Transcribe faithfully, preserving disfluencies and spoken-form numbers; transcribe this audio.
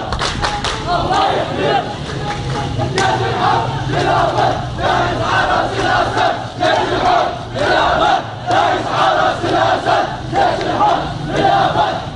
الله يحميك. جيش الحق للأبد دايس على راس الأسد. جيش الحق للأبد دايس على راس الأسد. جيش الحق للأبد.